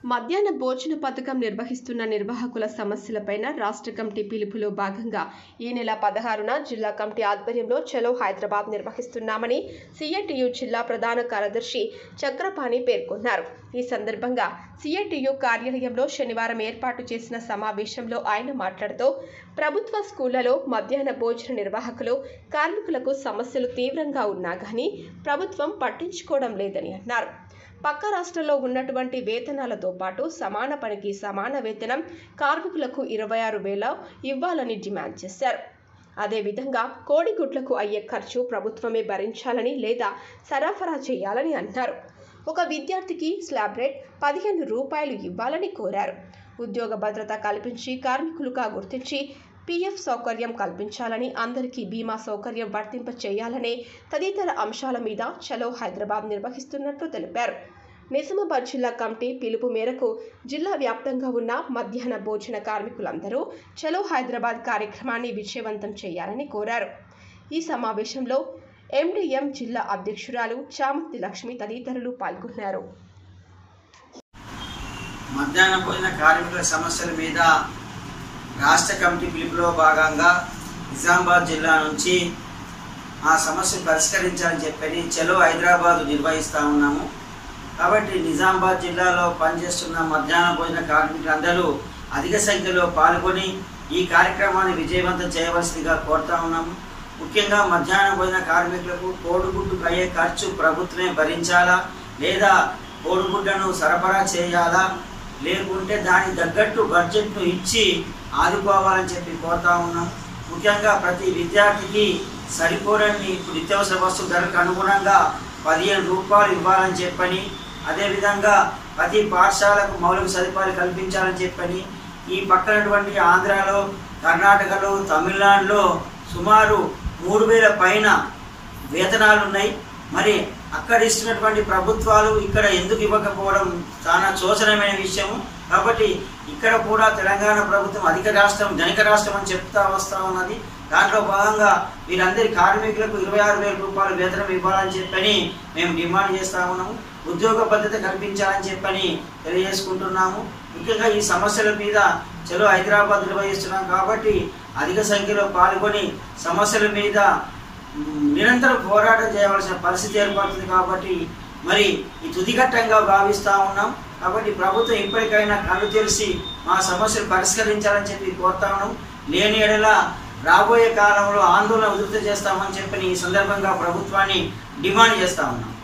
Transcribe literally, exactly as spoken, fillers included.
మధ్యాహ్న భోజన పథకం నిర్వహిస్తున్న నిర్వాహకుల సమస్యలపైన రాష్ట్ర కమిటీ పిలుపులో భాగంగా ఈ నెల పదహారున జిల్లా కమిటీ ఆధ్వర్యంలో చలో హైదరాబాద్ నిర్వహిస్తున్నామని సిఐటియు జిల్లా ప్రధాన కార్యదర్శి చక్రపాణి పేర్కొన్నారు. ఈ సందర్భంగా సిఐటియు కార్యాలయంలో శనివారం ఏర్పాటు చేసిన సమావేశంలో ఆయన మాట్లాడుతూ ప్రభుత్వ స్కూళ్లలో మధ్యాహ్న భోజన నిర్వాహకులు కార్మికులకు సమస్యలు తీవ్రంగా ఉన్నా కానీ ప్రభుత్వం పట్టించుకోవడం లేదని అన్నారు. పక్క రాష్ట్రంలో ఉన్నటువంటి వేతనాలతో పాటు సమాన పనికి సమాన వేతనం కార్మికులకు ఇరవై ఆరు వేల ఇవ్వాలని డిమాండ్ చేశారు. అదేవిధంగా కోడిగుడ్లకు అయ్యే ఖర్చు ప్రభుత్వమే భరించాలని లేదా సరఫరా చేయాలని అన్నారు. ఒక విద్యార్థికి స్లాబ్ రేట్ పదిహేను రూపాయలు ఇవ్వాలని కోరారు. ఉద్యోగ భద్రత కల్పించి కార్మికులుగా గుర్తించి పీఎఫ్ సౌకర్యం కల్పించాలని, అందరికీ బీమా సౌకర్యం వర్తింప చేయాలనే తదితర అంశాల మీద చలో హైదరాబాద్ నిర్వహిస్తున్నట్లు తెలిపారు. నిజామాబాద్ జిల్లా కమిటీ పిలుపు మేరకు జిల్లా వ్యాప్తంగా ఉన్న మధ్యాహ్న భోజన కార్మికులందరూ చలో హైదరాబాద్ కార్యక్రమాన్ని విజయవంతం చేయాలని కోరారు. ఈ సమావేశంలో ఎండిఎం జిల్లా అధ్యక్షురాలు చామంతి లక్ష్మి తదితరులు పాల్గొన్నారు. మధ్యాహ్న భోజన కార్మికుల సమస్యల మీద రాష్ట్ర కమిటీ పిలుపులో భాగంగా నిజామాబాద్ జిల్లా నుంచి ఆ సమస్యను పరిష్కరించాలని చెప్పని చలో హైదరాబాద్ నిర్వహిస్తూ ఉన్నాము. కాబట్టి నిజామాబాద్ జిల్లాలో పనిచేస్తున్న మధ్యాహ్న భోజన కార్మికులందరూ అధిక సంఖ్యలో పాల్గొని ఈ కార్యక్రమాన్ని విజయవంతం చేయవలసిందిగా కోరుతా ఉన్నాము. ముఖ్యంగా మధ్యాహ్న భోజన కార్మికులకు కోడిగుడ్డుకు అయ్యే ఖర్చు ప్రభుత్వమే భరించాలా లేదా కోడిగుడ్లను సరఫరా చేయాలా లేకుంటే దానికి తగ్గట్టు బడ్జెట్ను ఇచ్చి ఆదుకోవాలని చెప్పి కోరుతా ఉన్నాం. ముఖ్యంగా ప్రతి విద్యార్థికి సరిపోరని నిత్యావసర వస్తువుల ధరకు అనుగుణంగా పదిహేను రూపాయలు ఇవ్వాలని చెప్పని, అదేవిధంగా ప్రతి పాఠశాలకు మౌలిక సదుపాయాలు కల్పించాలని చెప్పని, ఈ పక్కనటువంటి ఆంధ్రాలో, కర్ణాటకలో, తమిళనాడులో సుమారు మూడు వేల పైన వేతనాలు ఉన్నాయి. మరి అక్కడ ఇస్తున్నటువంటి ప్రభుత్వాలు ఇక్కడ ఎందుకు ఇవ్వకపోవడం చాలా శోచనీయమైన విషయం. కాబట్టి ఇక్కడ కూడా తెలంగాణ ప్రభుత్వం అధిక రాష్ట్రం ధనిక రాష్ట్రం అని చెప్తా వస్తూ ఉన్నది. దాంట్లో భాగంగా వీరందరి కార్మికులకు ఇరవై ఆరు వేల రూపాయలు వేతనం ఇవ్వాలని చెప్పని మేము డిమాండ్ చేస్తా ఉన్నాము. ఉద్యోగ భద్రత కల్పించాలని చెప్పని తెలియజేసుకుంటున్నాము. ముఖ్యంగా ఈ సమస్యల మీద చలో హైదరాబాద్ నిర్వహిస్తున్నాం కాబట్టి అధిక సంఖ్యలో పాల్గొని సమస్యల మీద నిరంతరం పోరాటం చేయవలసిన పరిస్థితి ఏర్పడుతుంది. కాబట్టి మరి ఈ తుదిఘట్టంగా భావిస్తూ ఉన్నాం. కాబట్టి ప్రభుత్వం ఇప్పటికైనా కళ్ళు తెలిసి మా సమస్యలు పరిష్కరించాలని చెప్పి కోరుతా ఉన్నాం. లేని ఎడల రాబోయే కాలంలో ఆందోళన ఉధృతం చేస్తామని చెప్పి ఈ సందర్భంగా ప్రభుత్వాన్ని డిమాండ్ చేస్తా ఉన్నాం.